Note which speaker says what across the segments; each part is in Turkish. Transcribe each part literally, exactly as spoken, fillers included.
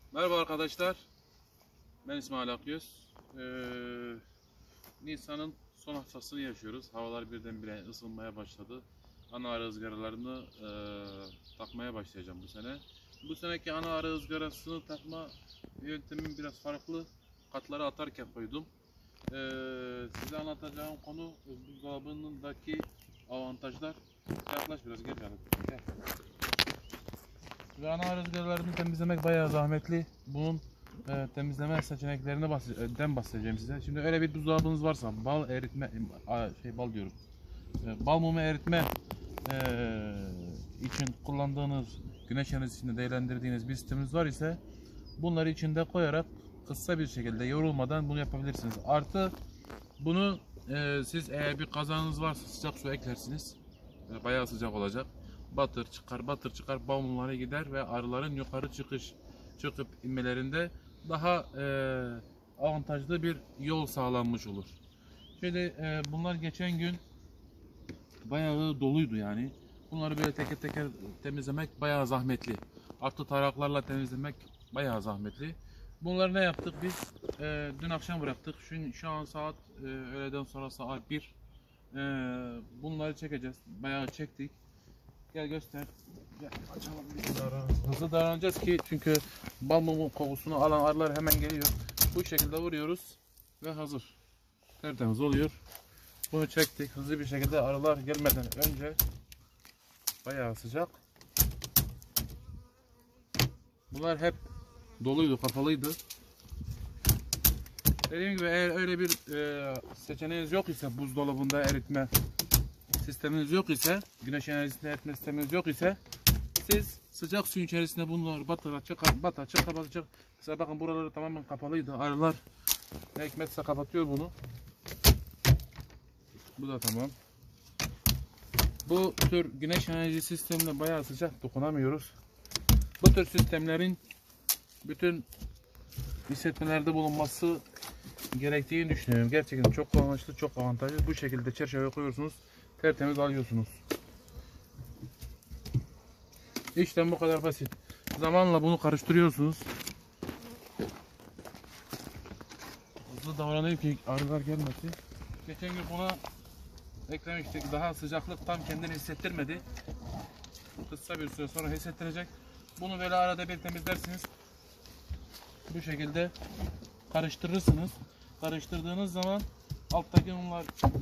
Speaker 1: Merhaba arkadaşlar, ben İsmail Akyüz. Ee, Nisan'ın son haftasını yaşıyoruz. Havalar birdenbire ısınmaya başladı. Ana arı ızgaralarını e, takmaya başlayacağım bu sene. Bu seneki ana arı ızgarasını takma yöntemim biraz farklı. Katları atarken koydum. Ee, size anlatacağım konu buzdolabındaki avantajlar. Yaklaş biraz, gel canım. Gel. Ve ana arı ızgaralarını temizlemek bayağı zahmetli. Bunun e, temizleme seçeneklerinden bahsedeceğim, bahsedeceğim size. Şimdi öyle bir buzdolabınız varsa, bal eritme, şey bal diyorum, e, bal mumu eritme e, için kullandığınız, güneş enerjisini değerlendirdiğiniz bir sisteminiz var ise, bunları içinde koyarak kısa bir şekilde yorulmadan bunu yapabilirsiniz. Artı bunu e, siz eğer bir kazanınız varsa sıcak su eklersiniz. E, bayağı sıcak olacak. Batır çıkar, batır çıkar, bal mumları gider ve arıların yukarı çıkış çıkıp inmelerinde daha e, avantajlı bir yol sağlanmış olur. Şöyle e, bunlar geçen gün bayağı doluydu yani. Bunları böyle teker teker temizlemek bayağı zahmetli. Artı taraklarla temizlemek bayağı zahmetli. Bunları ne yaptık biz? E, dün akşam bıraktık. Şu, şu an saat e, öğleden sonra saat bir. E, bunları çekeceğiz. Bayağı çektik. Gel göster. Gel açalım bir. Hızlı davranacağız ki çünkü bal mumu kokusunu alan arılar hemen geliyor. Bu şekilde vuruyoruz ve hazır. Tertemiz oluyor. Bunu çektik. Hızlı bir şekilde arılar gelmeden önce bayağı sıcak. Bunlar hep doluydu, kapalıydı. Dediğim gibi eğer öyle bir e, seçeneğiniz yok ise, buzdolabında eritme sisteminiz yok ise, güneş enerjisinde eritme sisteminiz yok ise, siz sıcak suyun içerisinde bunları batıra çıkar, batar çıkar, batar çıkar. Mesela bakın buraları tamamen kapalıydı. Arılar ne hikmetse kapatıyor bunu. Bu da tamam. Bu tür güneş enerji sistemine bayağı sıcak, dokunamıyoruz. Bu tür sistemlerin bütün hissetmelerde bulunması gerektiğini düşünüyorum. Gerçekten çok kullanışlı, çok avantajlı. Bu şekilde çerçeve koyuyorsunuz, tertemiz alıyorsunuz. İşlem bu kadar basit. Zamanla bunu karıştırıyorsunuz. Hızlı davranayım ki arılar gelmesin. Geçen gün buna eklemiştik. Daha sıcaklık tam kendini hissettirmedi. Kısa bir süre sonra hissettirecek. Bunu böyle arada bir temizlersiniz. Bu şekilde karıştırırsınız. Karıştırdığınız zaman alttaki unlar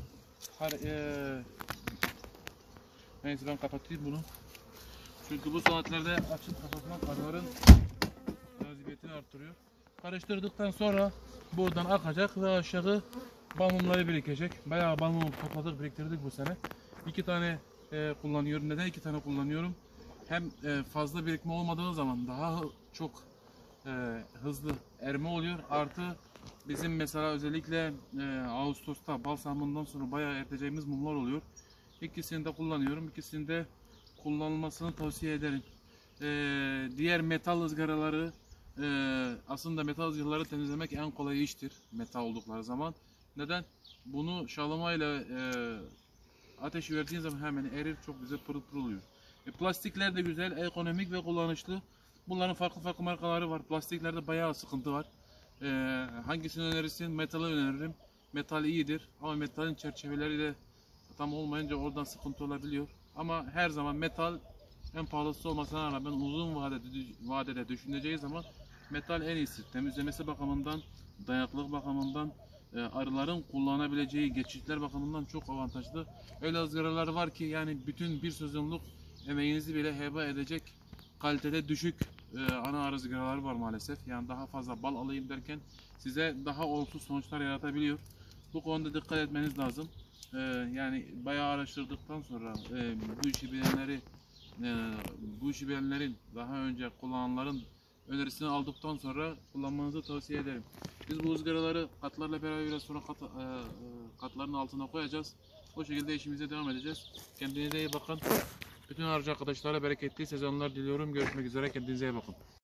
Speaker 1: e, neyse ben kapatayım bunu. Çünkü bu saatlerde açıp kapatmak arıların cazibiyetini arttırıyor. Karıştırdıktan sonra buradan akacak ve aşağı bal mumları birikecek. Bayağı bal mumu topladık, biriktirdik bu sene. İki tane e, kullanıyorum. Neden iki tane kullanıyorum? Hem e, fazla birikme olmadığı zaman daha çok e, hızlı erime oluyor. Artı bizim mesela özellikle e, Ağustos'ta bal sahmından sonra bayağı eriteceğimiz mumlar oluyor. İkisini de kullanıyorum. İkisini de kullanılmasını tavsiye ederim. Ee, diğer metal ızgaraları e, aslında metal ızgaraları temizlemek en kolay iştir metal oldukları zaman. Neden? Bunu şalamayla e, ateş verdiğin zaman hemen erir, çok güzel pırıl pırıl oluyor. E, plastikler de güzel, ekonomik ve kullanışlı. Bunların farklı farklı markaları var. Plastiklerde bayağı sıkıntı var. E, hangisini önerirsin? Metalı öneririm. Metal iyidir ama metalin çerçeveleri de tam olmayınca oradan sıkıntı olabiliyor. Ama her zaman metal en pahalısı olmasına rağmen uzun vadede, vadede düşüneceği zaman metal en iyisi. Temizlemesi bakımından, dayanıklılık bakımından, e, arıların kullanabileceği geçitler bakımından çok avantajlı. Öyle ızgaralar var ki yani bütün bir sezonluk emeğinizi bile heba edecek kalitede düşük e, ana arı ızgaralar var maalesef. Yani daha fazla bal alayım derken size daha olumsuz sonuçlar yaratabiliyor. Bu konuda dikkat etmeniz lazım. Ee, yani bayağı araştırdıktan sonra e, bu işi bilenleri, e, bu işi bilenlerin daha önce kullananların önerisini aldıktan sonra kullanmanızı tavsiye ederim. Biz bu ızgaraları katlarla beraber biraz sonra kat, e, katların altına koyacağız. O şekilde işimize devam edeceğiz. Kendinize iyi bakın. Bütün arıcı arkadaşlara bereketli sezonlar diliyorum. Görüşmek üzere. Kendinize iyi bakın.